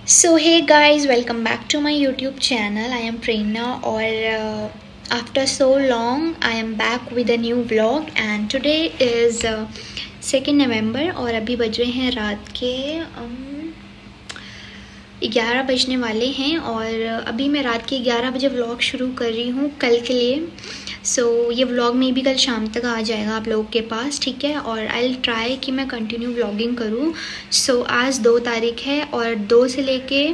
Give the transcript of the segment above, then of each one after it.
So hey guys, welcome back to my YouTube channel. I am Prerna और after so long I am back with a new vlog and today is 2nd November और अभी बज रहे हैं रात के 11 बजने वाले हैं और अभी मैं रात के 11 बजे व्लॉग शुरू कर रही हूँ कल के लिए। ये व्लॉग में भी कल शाम तक आ जाएगा आप लोगों के पास, ठीक है। और आई विल ट्राई कि मैं कंटिन्यू व्लॉगिंग करूँ। आज 2 तारीख है और 2 से लेके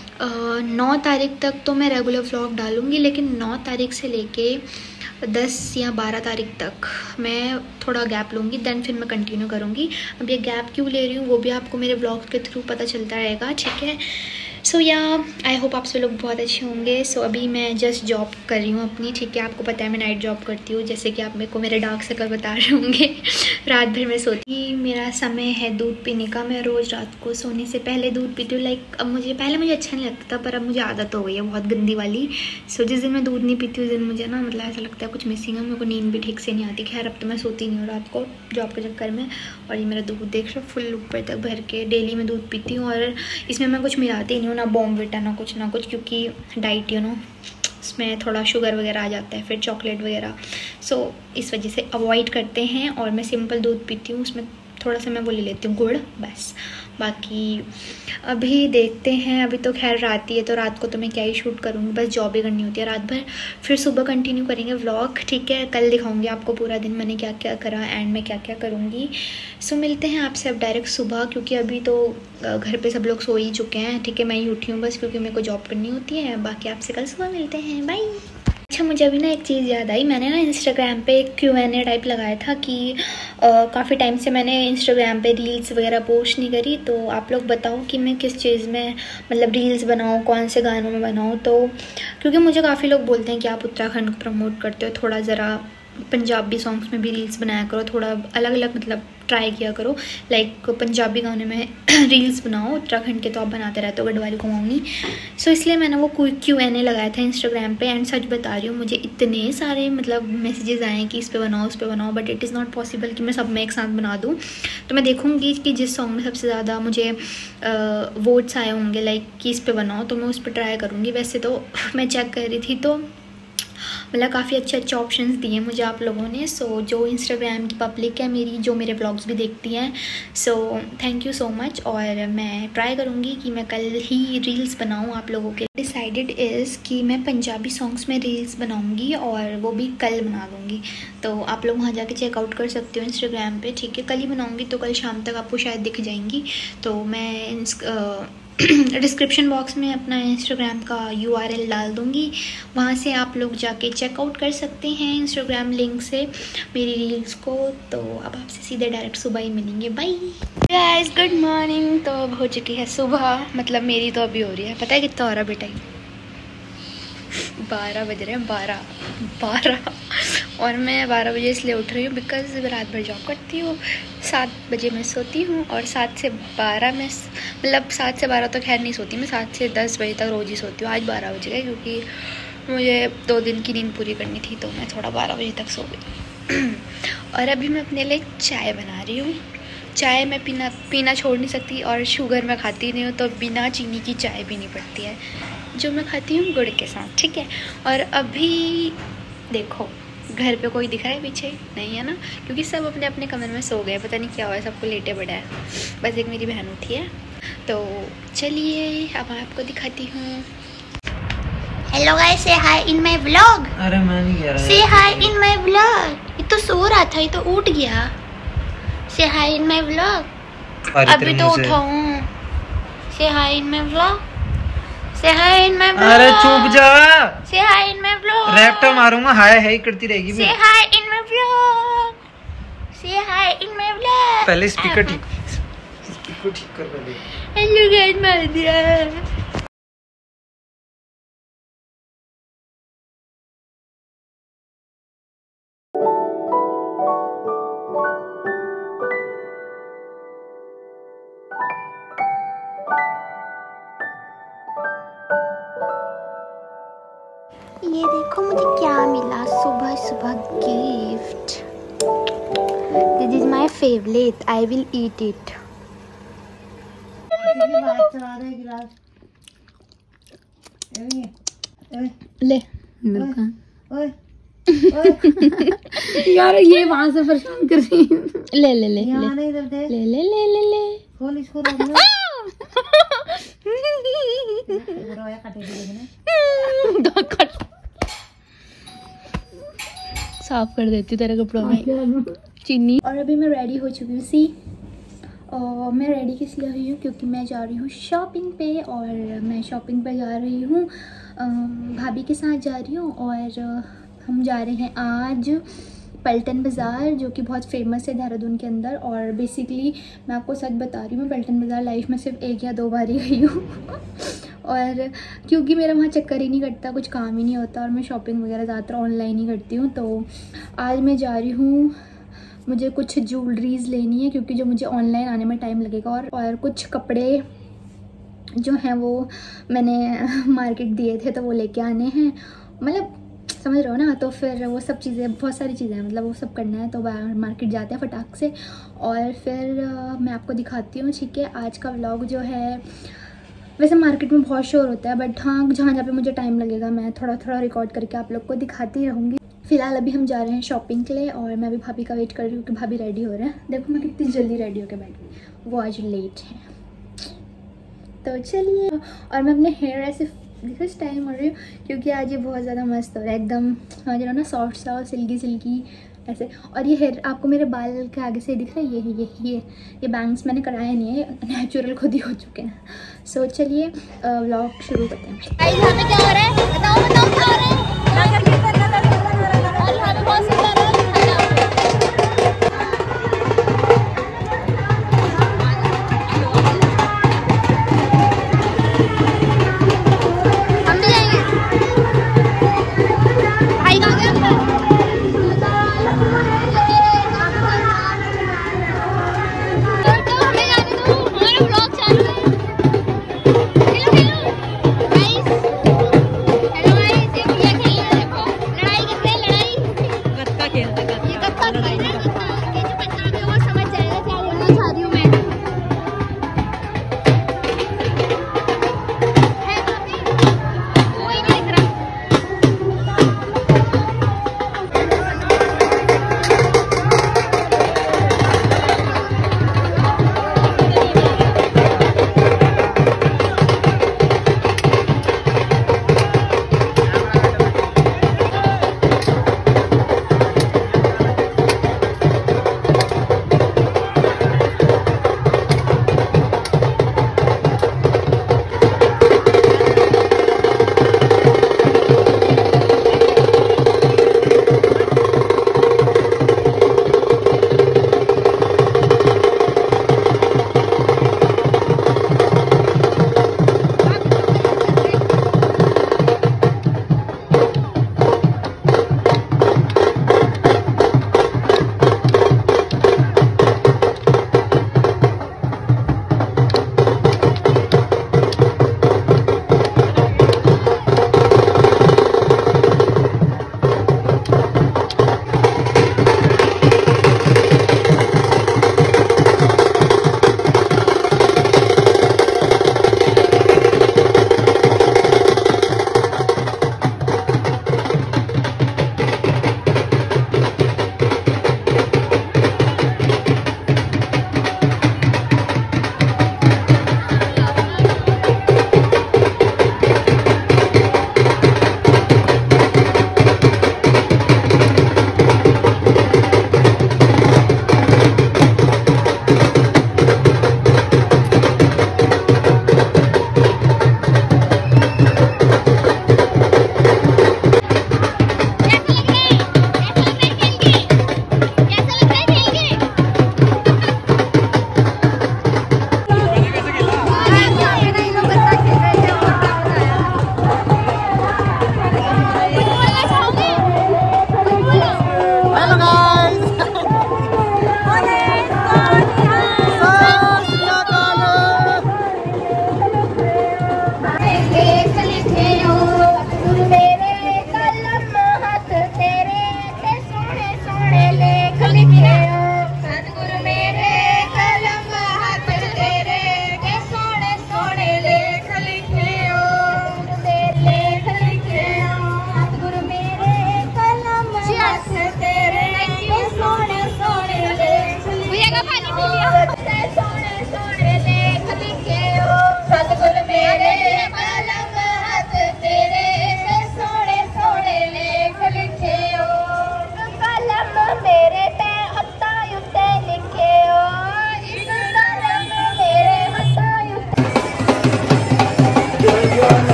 9 तारीख तक तो मैं रेगुलर व्लॉग डालूँगी, लेकिन 9 तारीख से लेके 10 या 12 तारीख तक मैं थोड़ा गैप लूँगी, देन फिर मैं कंटिन्यू करूँगी। अब ये गैप क्यों ले रही हूँ वो भी आपको मेरे ब्लॉग के थ्रू पता चलता रहेगा, ठीक है। आई होप आप सब लोग बहुत अच्छे होंगे। अभी मैं जस्ट जॉब कर रही हूँ अपनी, ठीक है। आपको पता है मैं नाइट जॉब करती हूँ, जैसे कि आप मेरे को मेरे डार्क सर्कल बता रहे होंगे। रात भर मैं सोती, मेरा समय है दूध पीने का। मैं रोज़ रात को सोने से पहले दूध पीती हूँ। अब मुझे अच्छा नहीं लगता था, पर अब मुझे आदत हो गई है बहुत गंदी वाली। जिस दिन मैं दूध नहीं पीती उस दिन मुझे ना मतलब ऐसा लगता है कुछ मिसिंग है, मेरे को नींद भी ठीक से नहीं आती। खैर अब तो मैं सोती नहीं हूँ रात को जॉब के चक्कर में। और ये मेरा दूध देख रहे हो फुल ऊपर तक भर के डेली मैं दूध पीती हूँ और इसमें मैं कुछ मिलाती नहीं हूँ, ना बॉर्नविटा ना कुछ, क्योंकि डाइट इसमें थोड़ा शुगर वगैरह आ जाता है, फिर चॉकलेट वगैरह। इस वजह से अवॉइड करते हैं और मैं सिंपल दूध पीती हूँ, उसमें थोड़ा सा मैं वो ले लेती हूँ गुड़, बस। बाकी अभी देखते हैं। अभी तो खैर रात ही है, तो रात को तो मैं क्या ही शूट करूँगी, बस जॉब ही करनी होती है रात भर। फिर सुबह कंटिन्यू करेंगे व्लॉग, ठीक है। कल दिखाऊंगी आपको पूरा दिन मैंने क्या क्या करा एंड मैं क्या क्या करूँगी। मिलते हैं आपसे अब डायरेक्ट सुबह, क्योंकि अभी तो घर पे सब लोग सो ही चुके हैं, ठीक है। मैं ही उठी हूँ बस, क्योंकि मेरे को जॉब करनी होती है। बाकी आपसे कल सुबह मिलते हैं, बाय। अच्छा, मुझे अभी ना एक चीज़ याद आई। मैंने ना इंस्टाग्राम पे एक Q&A टाइप लगाया था कि काफ़ी टाइम से मैंने इंस्टाग्राम पे रील्स वगैरह पोस्ट नहीं करी, तो आप लोग बताओ कि मैं किस चीज़ में मतलब रील्स बनाऊँ, कौन से गानों में बनाऊँ। क्योंकि मुझे काफ़ी लोग बोलते हैं कि आप उत्तराखंड को प्रमोट करते हो, थोड़ा ज़रा पंजाबी सॉन्ग्स में भी रील्स बनाया करो, थोड़ा अलग अलग मतलब ट्राई किया करो। लाइक पंजाबी गाने में रील्स बनाओ, उत्तराखंड के तो आप बनाते रहते हो, गढ़वाली घुमाऊंगी। इसलिए मैंने वो Q&A लगाया था इंस्टाग्राम पे। एंड सच बता रही हूँ, मुझे इतने सारे मतलब मैसेजेस आए कि इस पे बनाओ, उस पे बनाओ, but it is not possible कि मैं सब में एक साथ बना दूँ। तो मैं देखूँगी कि जिस सॉन्ग में सबसे ज़्यादा मुझे वोट्स आए होंगे लाइक कि इस पे बनाओ, तो मैं उस पर ट्राई करूँगी। वैसे तो मैं चेक कर रही थी तो मतलब काफ़ी अच्छे ऑप्शंस दिए मुझे आप लोगों ने। जो इंस्टाग्राम की पब्लिक है मेरी, जो मेरे ब्लॉग्स भी देखती हैं, थैंक यू सो मच। और मैं ट्राई करूँगी कि मैं कल ही रील्स बनाऊँ आप लोगों के। डिसाइडेड इज़ कि मैं पंजाबी सॉन्ग्स में रील्स बनाऊँगी और वो भी कल बना दूँगी। तो आप लोग वहाँ जाके चेकआउट कर सकते हो इंस्टाग्राम पे, ठीक है। कल ही बनाऊँगी तो कल शाम तक आपको शायद दिख जाएंगी। तो मैं डिस्क्रिप्शन बॉक्स में अपना इंस्टाग्राम का URL डाल दूँगी, वहाँ से आप लोग जाके चेकआउट कर सकते हैं इंस्टाग्राम लिंक से मेरी रील्स को। तो अब आपसे सीधे डायरेक्ट सुबह ही मिलेंगे, बाय गाइस, गुड मॉर्निंग। तो अब हो चुकी है सुबह, मतलब मेरी तो अभी हो रही है। पता है कितना हो रहा बेटा? 12 बज रहे हैं, 12। और मैं 12 बजे इसलिए उठ रही हूँ बिकॉज रात भर जॉब करती हूँ। 7 बजे मैं सोती हूँ और 7 से 12 में मतलब 7 से 12 तो खैर नहीं सोती मैं, 7 से 10 बजे तक रोज़ ही सोती हूँ। आज 12 बज गए क्योंकि मुझे 2 दिन की नींद पूरी करनी थी, तो मैं थोड़ा 12 बजे तक सो गई। और अभी मैं अपने लिए चाय बना रही हूँ। चाय मैं पीना छोड़ नहीं सकती और शुगर मैं खाती नहीं हूँ, तो बिना चीनी की चाय पीनी पड़ती है, जो मैं खाती हूँ गुड़ के साथ, ठीक है। और अभी देखो घर पे कोई दिख रहा है पीछे? नहीं है ना, क्योंकि सब अपने अपने कमरे में सो गए। पता नहीं क्या हुआ है, सबको लेटे पड़ा है, बस एक मेरी बहन उठी है। तो चलिए अब आपको दिखाती हूँ। हेलो गाइस, से हाय इन माय व्लॉग। अरे मैं नहीं कह रहा, से हाय इन माय व्लॉग। ये तो सो रहा था, ये तो उठ गया। से हाय इन माय व्लॉग, अभी तो उठा हूँ। से hi in my vlog, say hi in my vlog. अरे चुप जा, say hi in my vlog. रैप्टर मारूंगा, हाय हाय करती रहेगी। से hi in my vlog, say hi in my vlog. पहले स्पीकर ठीक कर पहले। हेलो गाइस, मार दिया। ये देखो मुझे क्या मिला सुबह सुबह gift. This is my favourite, I will eat it. ले यार ये वहां से परेशान कर रही है। ले ले ले ले ले ले ले ले ले खोल इसको साफ कर देती तेरे कपड़ों में चीनी। और अभी मैं रेडी हो चुकी हूँ। सी और मैं रेडी किस लिए हुई हूँ क्योंकि मैं जा रही हूँ शॉपिंग पे। और मैं शॉपिंग पे जा रही हूँ भाभी के साथ जा रही हूँ। और हम जा रहे हैं आज पल्टन बाज़ार जो कि बहुत फेमस है देहरादून के अंदर। और बेसिकली मैं आपको सच बता रही हूँ, मैं पल्टन बाज़ार लाइफ में सिर्फ 1 या 2 बार ही गई हूँ और क्योंकि मेरा वहाँ चक्कर ही नहीं कटता, कुछ काम ही नहीं होता और मैं शॉपिंग वगैरह ज़्यादातर ऑनलाइन ही करती हूँ। तो आज मैं जा रही हूँ, मुझे कुछ ज्वेलरीज़ लेनी है क्योंकि जो मुझे ऑनलाइन आने में टाइम लगेगा। और कुछ कपड़े जो हैं वो मैंने मार्केट दिए थे तो वो लेके आने हैं, मतलब समझ रहे हो ना। तो फिर वो सब चीज़ें, बहुत सारी चीज़ें हैं, मतलब वो सब करना है। तो मार्केट जाते हैं फटाक से और फिर मैं आपको दिखाती हूँ। ठीक है, आज का व्लॉग जो है, वैसे मार्केट में बहुत शोर होता है बट हाँ जहाँ जहाँ पे मुझे टाइम लगेगा मैं थोड़ा थोड़ा रिकॉर्ड करके आप लोग को दिखाती रहूँगी। फिलहाल अभी हम जा रहे हैं शॉपिंग के लिए और मैं अभी भाभी का वेट कर रही हूँ कि भाभी रेडी हो रहे हैं। देखो मैं कितनी जल्दी रेडी होकर बैठ गई, वो आज लेट है। तो चलिए, और मैं अपने हेयर ऐसे देखो इस टाइम हो रही हूँ क्योंकि आज ये बहुत ज़्यादा मस्त हो रहा है, एकदम समझ रहे हो ना, सॉफ्ट सा और सिल्की सिल्की ऐसे। और ये हेयर आपको मेरे बाल के आगे से दिख रहा है, ये बैंग्स मैंने कराए नहीं है, नेचुरल खुद ही हो चुके हैं। सो चलिए व्लॉग शुरू करते हैं। क्या हो रहा है बताओ बताओ क्या हो रहा है?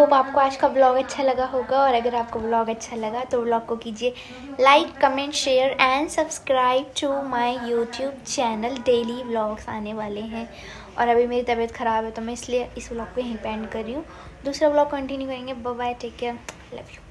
होप आपको आज का ब्लॉग अच्छा लगा होगा, और अगर आपको ब्लॉग अच्छा लगा तो ब्लॉग को कीजिए like, comment, share and subscribe to my YouTube channel. Daily vlogs आने वाले हैं। और अभी मेरी तबीयत ख़राब है तो मैं इसलिए इस व्लॉग को यहीं पे एंड कर रही हूँ। दूसरा व्लॉग कंटिन्यू करेंगे। Bye bye, take care, love you.